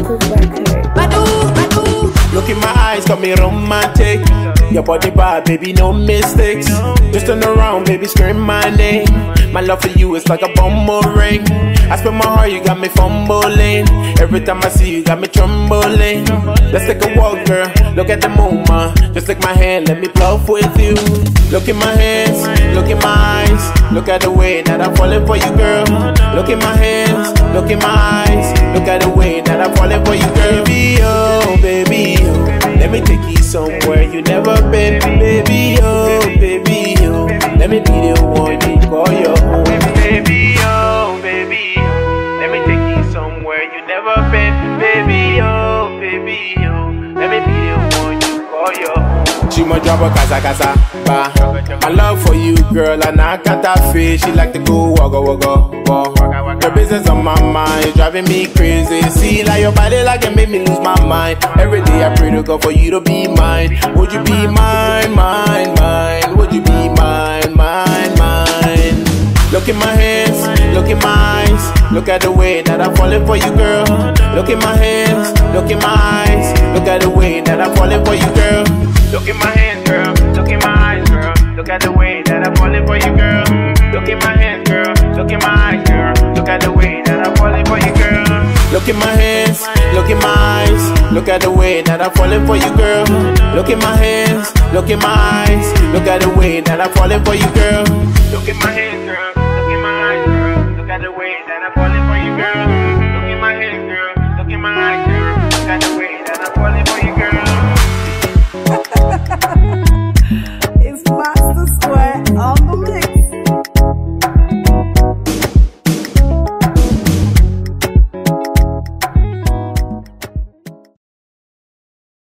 Look in my eyes, got me romantic. Your body bad, baby, no mistakes. Just turn around, baby, scream my name. My love for you is like a boomerang. I spend my heart, you got me fumbling. Every time I see you, got me trembling. Let's take a walk, girl, look at the moon, just take my hand, let me bluff with you. Look in my hands, look in my eyes. Look at the way that I'm falling for you, girl. Look in my hands, look in my eyes. Look at the way that I'm falling for you, girl. Baby, oh, baby, oh. Let me take you somewhere you never been. Baby, oh, baby, oh. Let me be the one you call your home. Baby, oh, baby, oh. Let me take you somewhere you never been. Baby, oh, baby, oh. Let me be the one you call your home. She ma drop a casa, ba. My love for you, girl, and I can't fish. She like to go wagga. Your business on my mind, driving me crazy. See like your body like it made me lose my mind. Every day I pray to God for you to be mine. Would you be mine, mine, mine? Would you be mine, mine, mine? Look in my hands, look in my eyes. Look at the way that I'm falling for you, girl. Look in my hands, look in my eyes. Look at the way that I'm falling for you, girl. Look in my hands, girl. Look in my eyes, girl. Look at the way that I'm falling for you, girl. Look in my hands, girl. Look in my eyes, girl. Look at the way that I'm falling for you, girl. Look in my hands, look in my eyes. Look at the way that I'm falling for you, girl. Look in my hands, look in my eyes. Look at the way that I'm falling for you, girl. Look in my hands, girl. Look in my eyes, girl. Look at the way that I'm falling for you, girl. Look in my hands, girl. Look in my eyes, girl. Look at the way that I'm falling for you, girl. It's Master Square on the mix.